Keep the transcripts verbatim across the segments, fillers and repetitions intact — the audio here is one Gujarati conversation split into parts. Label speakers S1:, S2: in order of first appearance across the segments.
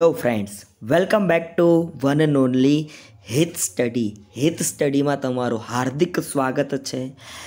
S1: Hello friends, welcome back to one and only Hit Study. Hit સ્ટડીમાં તમારું હાર્દિક સ્વાગત છે.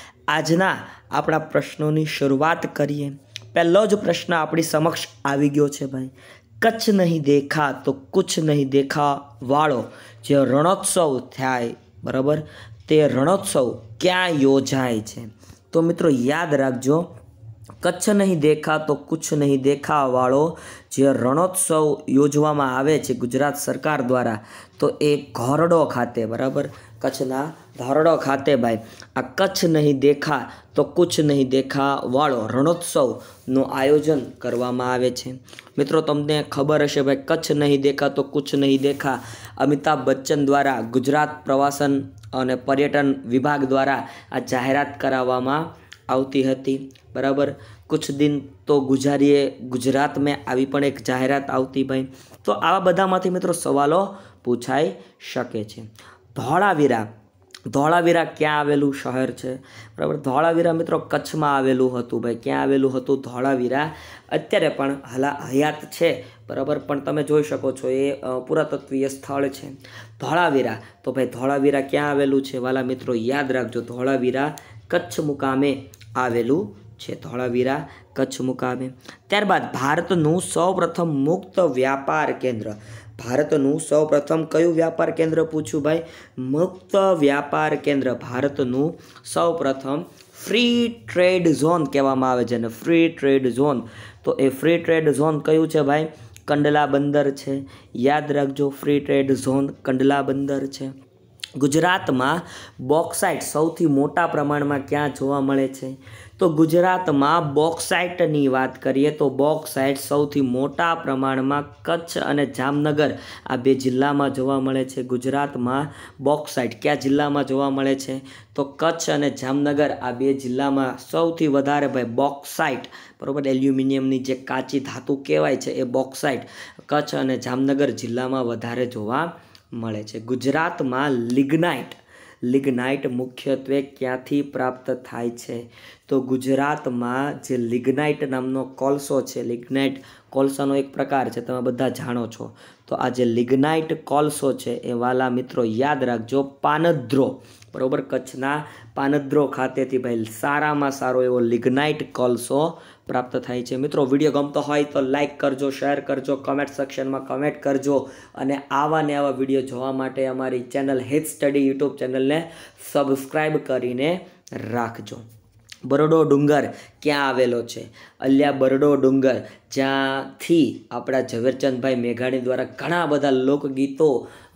S1: આજના આપણા પ્રશ્નોની શરૂઆત કરીએ. પહેલો જ પ્રશ્ન આપણી સમક્ષ આવી ગયો છે ભાઈ. કચ્છ નહીં દેખા તો કુછ નહીં દેખા વાળો જે રણોત્સવ થાય, બરાબર, તે રણોત્સવ ક્યાં યોજાય છે? તો મિત્રો યાદ રાખજો, કચ્છ નહીં દેખા તો કુછ નહીં દેખા વાળો જે રણોત્સવ યોજવામાં આવે છે ગુજરાત સરકાર દ્વારા, તો એ ધોરડો ખાતે, બરાબર, કચ્છના ધોરડો ખાતે ભાઈ આ કચ્છ નહીં દેખા તો કુછ નહીં દેખા વાળો રણોત્સવનું આયોજન કરવામાં આવે છે. મિત્રો તમને ખબર હશે ભાઈ, કચ્છ નહીં દેખા તો કુછ નહીં દેખા અમિતાભ બચ્ચન દ્વારા ગુજરાત પ્રવાસન અને પર્યટન વિભાગ દ્વારા આ જાહેરાત કરાવવામાં આવતી હતી, બરાબર. કુછ દિન તો ગુજારીએ ગુજરાત મેં આવી પણ એક જાહેરાત આવતી ભાઈ. તો આવા બધામાંથી મિત્રો સવાલો પૂછાઈ શકે છે. ધોળાવીરા ધોળાવીરા ક્યાં આવેલું શહેર છે? બરાબર, ધોળાવીરા મિત્રો કચ્છમાં આવેલું હતું ભાઈ. ક્યાં આવેલું હતું ધોળાવીરા? અત્યારે પણ હલા હયાત છે, બરાબર, પણ તમે જોઈ શકો છો એ પુરાતત્વીય સ્થળ છે ધોળાવીરા. તો ભાઈ ધોળાવીરા ક્યાં આવેલું છે વાલા મિત્રો? યાદ રાખજો, ધોળાવીરા કચ્છ મુકામે આવેલું છે. ધોળાવીરા કચ્છ મુકામે. ત્યારબાદ ભારતનું સૌપ્રથમ મુક્ત વ્યાપાર કેન્દ્ર. ભારતનું સૌપ્રથમ કયું વ્યાપાર કેન્દ્ર પૂછ્યું ભાઈ? મુક્ત વ્યાપાર કેન્દ્ર. ભારતનું સૌપ્રથમ ફ્રી ટ્રેડ ઝોન કહેવામાં આવે છે ને, ફ્રી ટ્રેડ ઝોન. તો એ ફ્રી ટ્રેડ ઝોન કયું છે ભાઈ? કંડલા બંદર છે. યાદ રાખજો, ફ્રી ટ્રેડ ઝોન કંડલા બંદર છે. ગુજરાતમાં બોક્સાઇટ સૌથી મોટા પ્રમાણમાં ક્યાં જોવા મળે છે? તો ગુજરાતમાં બોક્સાઇટની વાત કરીએ તો બોક્સાઇટ સૌથી મોટા પ્રમાણમાં કચ્છ અને જામનગર આ બે જિલ્લામાં જોવા મળે છે. ગુજરાતમાં બોક્સાઇટ કયા જિલ્લામાં જોવા મળે છે? તો કચ્છ અને જામનગર આ બે જિલ્લામાં સૌથી વધારે ભાઈ બોક્સાઇટ, બરાબર, એલ્યુમિનિયમની જે કાચી ધાતુ કહેવાય છે એ બોક્સાઇટ કચ્છ અને જામનગર જિલ્લામાં વધારે જોવા મળે છે. ગુજરાતમાં લિગ્નાઇટ લિગ્નાઇટ મુખ્યત્વે ક્યાંથી પ્રાપ્ત થાય છે? તો ગુજરાતમાં જે લિગ્નાઇટ નામનો કોલસો છે, લિગ્નાઇટ કોલસાનો એક પ્રકાર છે, તમે બધા જાણો છો. તો આ જે લિગ્નાઇટ કોલસો છે એ વાલા મિત્રો યાદ રાખજો, પાનદ્રો, બરાબર, કચ્છના પાનદ્રો ખાતેથી ભાઈ સારામાં સારો એવો લિગ્નાઇટ કોલસો પ્રાપ્ત થાય છે. મિત્રો વિડીયો ગમતો હોય તો લાઇક કરજો, શેર કરજો, કમેન્ટ સેક્શનમાં કમેન્ટ કરજો અને આવા ને આવા વિડીયો જોવા માટે અમારી ચેનલ હિત સ્ટડી યુટ્યુબ ચેનલને સબસ્ક્રાઈબ કરીને રાખજો. બરડો ડુંગર ક્યાં આવેલો છે? અલ્યા બરડો ડુંગર, જ્યાંથી આપણા ઝવેરચંદભાઈ મેઘાણી દ્વારા ઘણા બધા લોકગીતો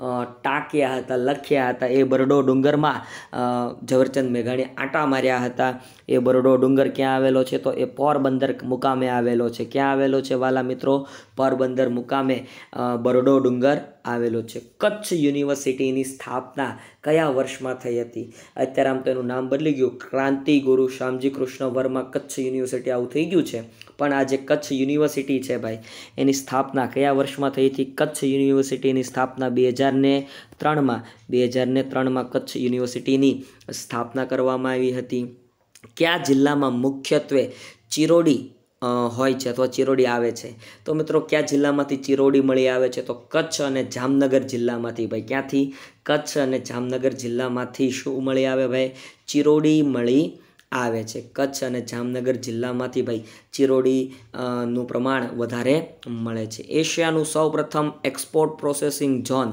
S1: ટાંક્યા હતા, લખ્યા હતા. એ બરડો ડુંગરમાં ઝવેરચંદ મેઘાણી આંટા માર્યા હતા. એ બરડો ડુંગર ક્યાં આવેલો છે? તો એ પોરબંદર મુકામે આવેલો છે. ક્યાં આવેલો છે વાલા મિત્રો? પોરબંદર મુકામે બરડો ડુંગર આવેલો છે. કચ્છ યુનિવર્સિટીની સ્થાપના કયા વર્ષમાં થઈ હતી? અત્યારે આમ તો એનું નામ બદલી ગયું, ક્રાંતિ ગુરુ શ્યામજી કૃષ્ણ વર્મા કચ્છ યુનિવર્સિટી આવું થઈ ગયું છે. પણ આ જે કચ્છ યુનિવર્સિટી છે ભાઈ, એની સ્થાપના કયા વર્ષમાં થઈ હતી? કચ્છ યુનિવર્સિટીની સ્થાપના બે હજાર ને ત્રણમાં બે હજાર ને ત્રણમાં કચ્છ યુનિવર્સિટીની સ્થાપના કરવામાં આવી હતી. કયા જિલ્લામાં મુખ્યત્વે ચિરોડી હોય છે અથવા ચિરોડી આવે છે? તો મિત્રો કયા જિલ્લામાંથી ચિરોડી મળી આવે છે? તો કચ્છ અને જામનગર જિલ્લામાંથી ભાઈ. ક્યાંથી? કચ્છ અને જામનગર જિલ્લામાંથી શું મળી આવે ભાઈ? ચિરોડી મળી આવે છે. કચ્છ અને જામનગર જિલ્લામાંથી ભાઈ ચિરોડી નું પ્રમાણ વધારે મળે છે. એશિયાનું સૌપ્રથમ export processing zone,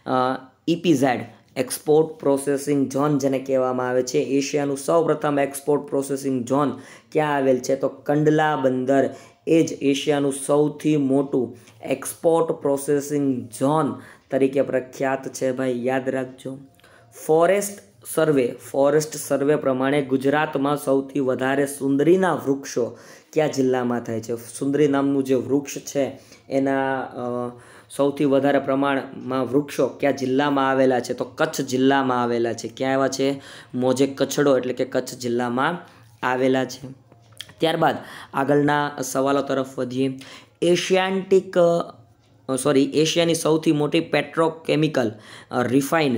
S1: EPZ export processing zone જેને કહેવામાં આવે છે, એશિયાનું સૌપ્રથમ એક્સપોર્ટ પ્રોસેસિંગ ઝોન ક્યાં આવેલ છે? તો કંડલા બંદર. એ જ એશિયાનું સૌથી મોટું એક્સપોર્ટ પ્રોસેસિંગ ઝોન તરીકે પ્રખ્યાત છે ભાઈ. યાદ રાખજો. ફોરેસ્ટ સર્વે ફોરેસ્ટ સર્વે પ્રમાણે ગુજરાતમાં સૌથી વધારે સુંદરીના વૃક્ષો કયા જિલ્લામાં થાય છે? સુંદરી નામનું જે વૃક્ષ છે એના સૌથી વધારે પ્રમાણમાં વૃક્ષો કયા જિલ્લામાં આવેલા છે? તો કચ્છ જિલ્લામાં આવેલા છે. ક્યાં આવ્યા છે? મોજે કચ્છડો એટલે કે કચ્છ જિલ્લામાં આવેલા છે. ત્યારબાદ આગળના સવાલો તરફ વધીએ. એશિયાન્ટિક સોરી એશિયાની સૌથી મોટી પેટ્રોકેમિકલ રિફાઇનરી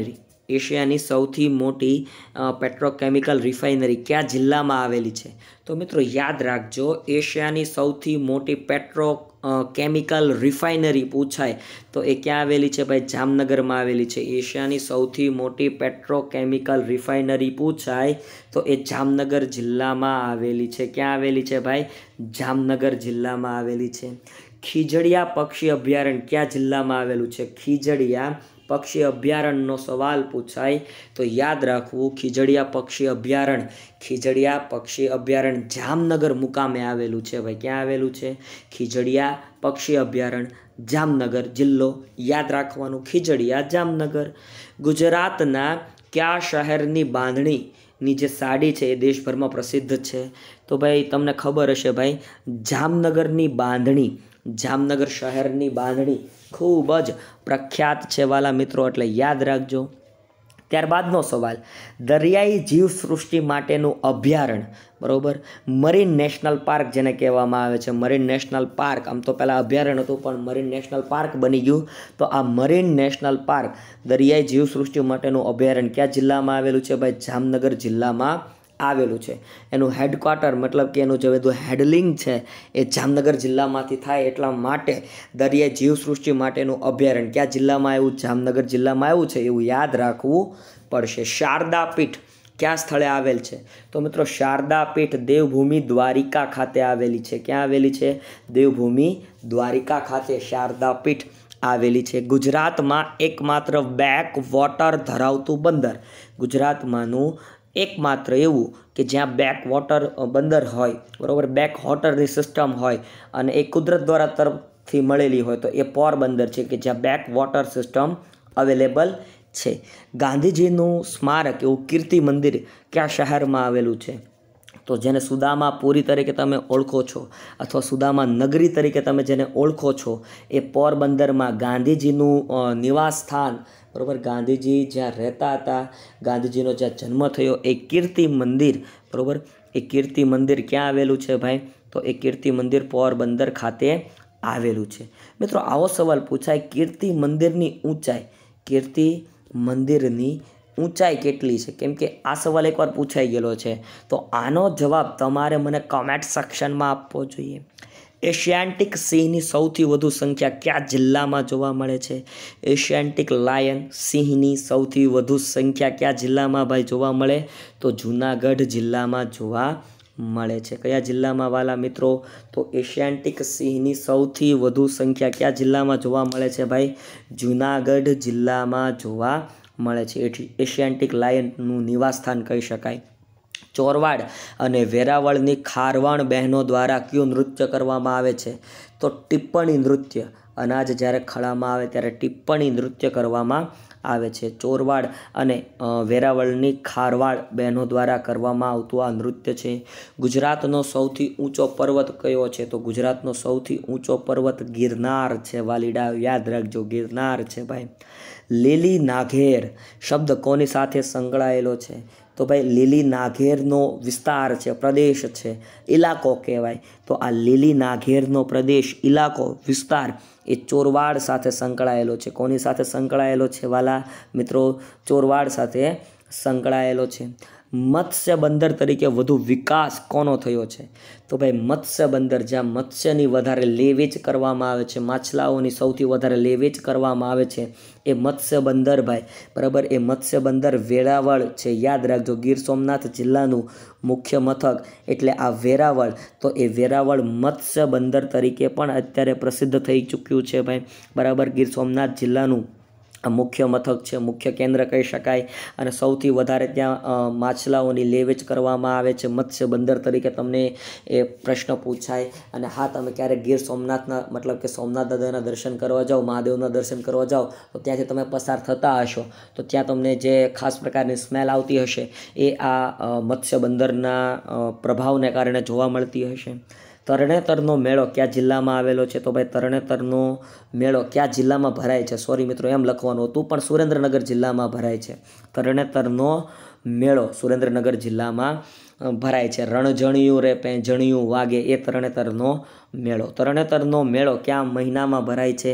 S1: એશિયાની સૌથી મોટી પેટ્રોકેમિકલ રિફાઇનરી કયા જિલ્લામાં આવેલી છે? તો મિત્રો યાદ રાખજો, એશિયાની સૌથી મોટી પેટ્રો કેમિકલ રિફાઇનરી પૂછાય તો એ ક્યાં આવેલી છે ભાઈ? જામનગરમાં આવેલી છે. એશિયાની સૌથી મોટી પેટ્રોકેમિકલ રિફાઇનરી પૂછાય તો એ જામનગર જિલ્લામાં આવેલી છે. ક્યાં આવેલી છે ભાઈ? જામનગર જિલ્લામાં આવેલી છે. ખીજડીયા પક્ષી અભયારણ્ય કયા જિલ્લામાં આવેલું છે? ખીજડીયા પક્ષી અભયારણ્યનો સવાલ પૂછાય તો યાદ રાખવું, ખીજડીયા પક્ષી અભયારણ્ય ખીજડીયા પક્ષી અભયારણ્ય જામનગર મુકામે આવેલું છે ભાઈ. ક્યાં આવેલું છે? ખીજડીયા પક્ષી અભયારણ્ય જામનગર, જિલ્લો યાદ રાખવાનું ખીજડીયા જામનગર. ગુજરાતના કયા શહેરની બાંધણીની જે સાડી છે એ દેશભરમાં પ્રસિદ્ધ છે? તો ભાઈ તમને ખબર હશે ભાઈ, જામનગરની બાંધણી, જામનગર શહેરની બાંધણી ખૂબ જ પ્રખ્યાત છે વાલા મિત્રો, એટલે યાદ રાખજો. ત્યારબાદનો સવાલ, દરિયાઈ જીવસૃષ્ટિ માટેનું અભયારણ્ય, બરાબર, મરીન નેશનલ પાર્ક જેને કહેવામાં આવે છે, મરીન નેશનલ પાર્ક. આમ તો પહેલાં અભયારણ્ય હતું પણ મરીન નેશનલ પાર્ક બની ગયું. તો આ મરીન નેશનલ પાર્ક, દરિયાઈ જીવસૃષ્ટિ માટેનું અભયારણ્ય કયા જિલ્લામાં આવેલું છે ભાઈ? જામનગર જિલ્લામાં આવેલું છે. એનું હેડક્વાર્ટર મતલબ કે એનું જે બધું હેડલિંગ છે એ જામનગર જિલ્લામાંથી થાય, એટલા માટે દરિયાઈ જીવસૃષ્ટિ માટેનું અભયારણ્ય કયા જિલ્લામાં આવ્યું? જામનગર જિલ્લામાં આવ્યું છે, એવું યાદ રાખવું પડશે. શારદા પીઠ કયા સ્થળે આવેલ છે? તો મિત્રો શારદા પીઠ દેવભૂમિ દ્વારિકા ખાતે આવેલી છે. ક્યાં આવેલી છે? દેવભૂમિ દ્વારિકા ખાતે શારદા પીઠ આવેલી છે. ગુજરાતમાં એકમાત્ર બેક વોટર ધરાવતું બંદર, ગુજરાતમાંનું એકમાત્ર એવું કે જ્યાં બેક વોટર બંદર હોય, બરાબર, બેક વોટરની સિસ્ટમ હોય અને એ કુદરત દ્વારા તરફથી મળેલી હોય તો એ પોરબંદર છે કે જ્યાં બેક વોટર સિસ્ટમ અવેલેબલ છે. ગાંધીજીનું સ્મારક એવું કીર્તિ મંદિર કયા શહેરમાં આવેલું છે? તો જેને સુદામાપુરી તરીકે તમે ઓળખો છો અથવા સુદામા નગરી તરીકે તમે જેને ઓળખો છો એ પોરબંદરમાં ગાંધીજીનું નિવાસ સ્થાન, બરાબર, ગાંધીજી જ્યાં રહેતા હતા, ગાંધીજીનો જ્યાં જન્મ થયો એ કીર્તિ મંદિર, બરાબર, એ કીર્તિ મંદિર ક્યાં આવેલું છે ભાઈ? તો એ કીર્તિ મંદિર પોરબંદર ખાતે આવેલું છે. મિત્રો આવો સવાલ પૂછાય, કીર્તિ મંદિરની ઊંચાઈ, કીર્તિ મંદિરની ઊંચાઈ કેટલી છે? કેમ કે આ સવાલ એકવાર પૂછાઈ ગયેલો છે. તો આનો જવાબ તમારે મને કમેન્ટ સેક્શનમાં આપવો જોઈએ. એશિયાન્ટિક સિંહની સૌથી વધુ સંખ્યા કયા જિલ્લામાં જોવા મળે છે? એશિયાન્ટિક લાયન સિંહની સૌથી વધુ સંખ્યા કયા જિલ્લામાં ભાઈ જોવા મળે? તો જૂનાગઢ જિલ્લામાં જોવા મળે છે. કયા જિલ્લામાં વાલા મિત્રો? તો એશિયાન્ટિક સિંહની સૌથી વધુ સંખ્યા કયા જિલ્લામાં જોવા મળે છે ભાઈ? જૂનાગઢ જિલ્લામાં જોવા મળે છે. એશિયાન્ટિક લાયનનું નિવાસસ્થાન કહી શકાય. ચોરવાડ અને વેરાવળની ખારવાણ બહેનો દ્વારા કયું નૃત્ય કરવામાં આવે છે? તો ટિપ્પણી નૃત્ય. અનાજ જ્યારે ખળામાં આવે ત્યારે ટિપ્પણી નૃત્ય કરવામાં આવે છે. ચોરવાડ અને વેરાવળની ખારવાડ બહેનો દ્વારા કરવામાં આવતું આ નૃત્ય છે. ગુજરાતનો સૌથી ઊંચો પર્વત કયો છે? તો ગુજરાતનો સૌથી ઊંચો પર્વત ગિરનાર છે વાલીડા, યાદ રાખજો, ગિરનાર છે ભાઈ. લીલી નાઘેર શબ્દ કોની સાથે સંકળાયેલો છે? તો ભાઈ લીલી નાઘેરનો વિસ્તાર છે, પ્રદેશ છે, ઇલાકો કહેવાય. તો આ લીલી નાઘેરનો પ્રદેશ, ઇલાકો, વિસ્તાર એ ચોરવાડ સાથે સંકળાયેલો છે. કોની સાથે સંકળાયેલો છે વાલા મિત્રો? ચોરવાડ સાથે સંકળાયેલો છે. મત્સ્ય બંદર તરીકે વધુ વિકાસ કોનો થયો છે? તો ભાઈ મત્સ્ય બંદર, જ્યાં મત્સ્યની વધારે લેવેચ કરવામાં આવે છે, માછલાઓની સૌથી વધારે લેવેચ કરવામાં આવે છે, એ મત્સ્ય બંદર ભાઈ, બરાબર, એ મત્સ્ય બંદર વેરાવળ છે. યાદ રાખજો, ગીર સોમનાથ જિલ્લાનું મુખ્ય મથક એટલે આ વેરાવળ. તો એ વેરાવળ મત્સ્ય બંદર તરીકે પણ અત્યારે પ્રસિદ્ધ થઈ ચૂક્યું છે ભાઈ, બરાબર. ગીર સોમનાથ જિલ્લાનું મુખ્ય મથક છે, મુખ્ય કેન્દ્ર કહી શકાય. અને સૌથી વધારે ત્યાં માછલાઓની લેવેચ કરવામાં આવે છે મત્સ્ય બંદર તરીકે. તમને એ પ્રશ્ન પૂછાય. અને હા, તમે ક્યારેક ગીર સોમનાથના મતલબ કે સોમનાથ દાદાના દર્શન કરવા જાઓ, મહાદેવના દર્શન કરવા જાઓ, તો ત્યાંથી તમે પસાર થતા હશો તો ત્યાં તમને જે ખાસ પ્રકારની સ્મેલ આવતી હશે એ આ મત્સ્ય બંદરના પ્રભાવને કારણે જોવા મળતી હશે. તરણેતરનો મેળો કયા જિલ્લામાં આવેલો છે? તો ભાઈ તરણેતરનો મેળો કયા જિલ્લામાં ભરાય છે? સોરી મિત્રો, એમ લખવાનું હતું પણ સુરેન્દ્રનગર જિલ્લામાં ભરાય છે. તરણેતરનો મેળો સુરેન્દ્રનગર જિલ્લામાં ભરાય છે. રણજણિયું રે પેંજણિયું વાગે એ તરણેતરનો મેળો. તરણેતરનો મેળો કયા મહિનામાં ભરાય છે?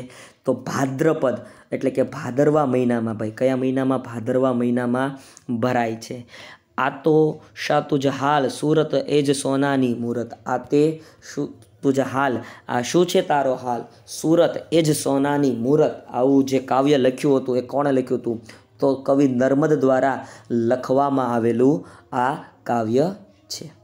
S1: તો ભાદ્રપદ એટલે કે ભાદરવા મહિનામાં ભાઈ કયા મહિનામાં ભાદરવા મહિનામાં ભરાય છે. આ તો શા તુજ હાલ સુરત એ જ સોનાની મૂરત. આ તે શું તુજ હાલ આ શું છે તારો હાલ સુરત એ જ સોનાની મૂરત. આવું જે કાવ્ય લખ્યું હતું એ કોણે લખ્યું હતું? તો કવિ નર્મદ દ્વારા લખવામાં આવેલું આ કાવ્ય છે.